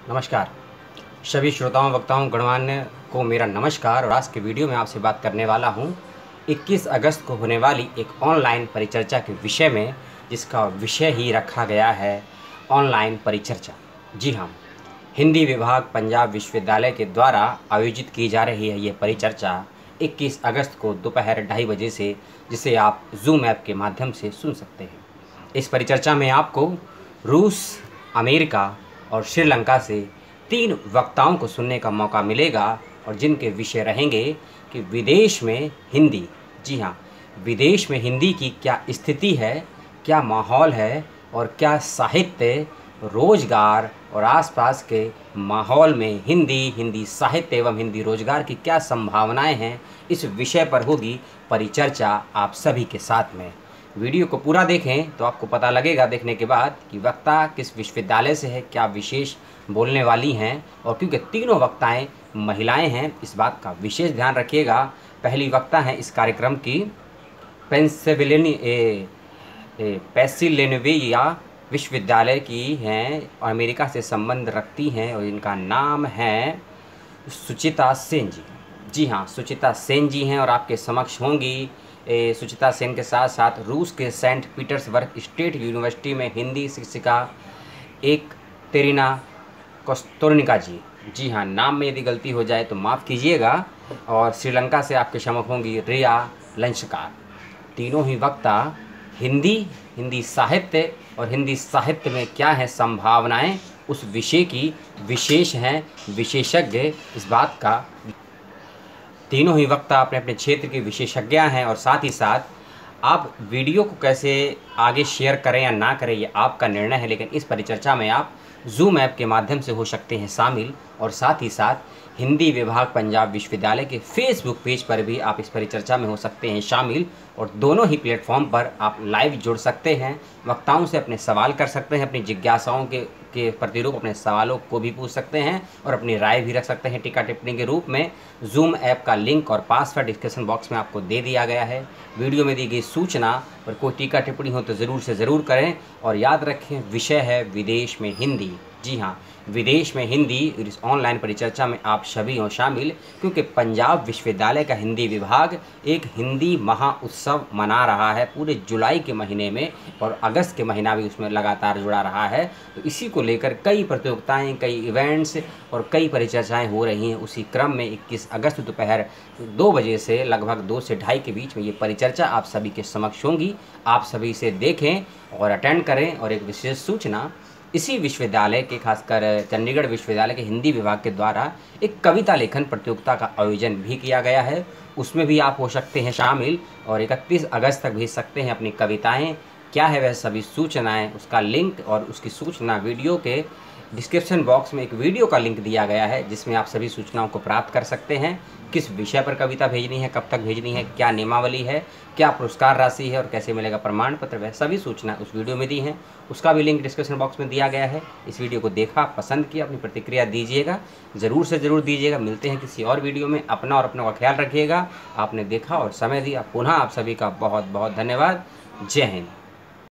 नमस्कार। सभी श्रोताओं वक्ताओं गणमान्य को मेरा नमस्कार। और आज के वीडियो में आपसे बात करने वाला हूं 21 अगस्त को होने वाली एक ऑनलाइन परिचर्चा के विषय में, जिसका विषय ही रखा गया है ऑनलाइन परिचर्चा। जी हाँ, हिंदी विभाग पंजाब विश्वविद्यालय के द्वारा आयोजित की जा रही है ये परिचर्चा 21 अगस्त को दोपहर 2:30 बजे से, जिसे आप जूम ऐप के माध्यम से सुन सकते हैं। इस परिचर्चा में आपको रूस, अमेरिका और श्रीलंका से 3 वक्ताओं को सुनने का मौका मिलेगा, और जिनके विषय रहेंगे कि विदेश में हिंदी, जी हाँ, विदेश में हिंदी की क्या स्थिति है, क्या माहौल है, और क्या साहित्य, रोजगार और आसपास के माहौल में हिंदी साहित्य एवं हिंदी रोजगार की क्या संभावनाएं हैं, इस विषय पर होगी परिचर्चा आप सभी के साथ में। वीडियो को पूरा देखें तो आपको पता लगेगा देखने के बाद कि वक्ता किस विश्वविद्यालय से है, क्या विशेष बोलने वाली हैं, और क्योंकि तीनों वक्ताएं महिलाएं हैं, इस बात का विशेष ध्यान रखिएगा। पहली वक्ता हैं इस कार्यक्रम की पेंसिल्वेनिया विश्वविद्यालय की हैं, अमेरिका से संबंध रखती हैं, और इनका नाम है सुचिता सेन जी। जी हाँ, सुचिता सेन जी हैं, और आपके समक्ष होंगी सुचिता सेन के साथ साथ रूस के सेंट पीटर्सबर्ग स्टेट यूनिवर्सिटी में हिंदी शिक्षिका एकतेरिना कोस्तोर्निका जी। जी हाँ, नाम में यदि गलती हो जाए तो माफ़ कीजिएगा। और श्रीलंका से आपके समक्ष होंगी रिया लंशकार। तीनों ही वक्ता हिंदी साहित्य और हिंदी साहित्य में क्या है संभावनाएं, उस विषय की विशेष हैं, विशेषज्ञ इस बात का। तीनों ही वक्ता अपने अपने क्षेत्र के विशेषज्ञ हैं, और साथ ही साथ आप वीडियो को कैसे आगे शेयर करें या ना करें ये आपका निर्णय है, लेकिन इस परिचर्चा में आप जूम ऐप के माध्यम से हो सकते हैं शामिल, और साथ ही साथ हिंदी विभाग पंजाब विश्वविद्यालय के फेसबुक पेज पर भी आप इस परिचर्चा में हो सकते हैं शामिल, और दोनों ही प्लेटफॉर्म पर आप लाइव जुड़ सकते हैं, वक्ताओं से अपने सवाल कर सकते हैं, अपनी जिज्ञासाओं के प्रतिरूप अपने सवालों को भी पूछ सकते हैं, और अपनी राय भी रख सकते हैं टीका टिप्पणी के रूप में। जूम ऐप का लिंक और पासवर्ड डिस्क्रिप्शन बॉक्स में आपको दे दिया गया है। वीडियो में दी गई सूचना पर कोई टीका टिप्पणी हो तो ज़रूर से ज़रूर करें, और याद रखें विषय है विदेश में हिंदी। जी हाँ, विदेश में हिंदी। इस ऑनलाइन परिचर्चा में आप सभी हों शामिल, क्योंकि पंजाब विश्वविद्यालय का हिंदी विभाग एक हिंदी महाउत्सव मना रहा है पूरे जुलाई के महीने में, और अगस्त के महीना भी उसमें लगातार जुड़ा रहा है। तो इसी को लेकर कई प्रतियोगिताएं, कई इवेंट्स और कई परिचर्चाएं हो रही हैं। उसी क्रम में 21 अगस्त दोपहर 2 बजे से लगभग 2 से 2:30 के बीच में ये परिचर्चा आप सभी के समक्ष होंगी। आप सभी इसे देखें और अटेंड करें। और एक विशेष सूचना, इसी विश्वविद्यालय के, खासकर चंडीगढ़ विश्वविद्यालय के हिंदी विभाग के द्वारा एक कविता लेखन प्रतियोगिता का आयोजन भी किया गया है, उसमें भी आप हो सकते हैं शामिल, और 31 अगस्त तक भेज सकते हैं अपनी कविताएं। क्या है वह सभी सूचनाएं, उसका लिंक और उसकी सूचना वीडियो के डिस्क्रिप्शन बॉक्स में एक वीडियो का लिंक दिया गया है, जिसमें आप सभी सूचनाओं को प्राप्त कर सकते हैं। किस विषय पर कविता भेजनी है, कब तक भेजनी है, क्या नियमावली है, क्या पुरस्कार राशि है, और कैसे मिलेगा प्रमाण पत्र, वह सभी सूचना उस वीडियो में दी हैं। उसका भी लिंक डिस्क्रिप्शन बॉक्स में दिया गया है। इस वीडियो को देखा, पसंद किया, अपनी प्रतिक्रिया दीजिएगा, ज़रूर से ज़रूर दीजिएगा। मिलते हैं किसी और वीडियो में। अपना और अपनों का ख्याल रखिएगा। आपने देखा और समय दिया, पुनः आप सभी का बहुत बहुत धन्यवाद। जय हिंद।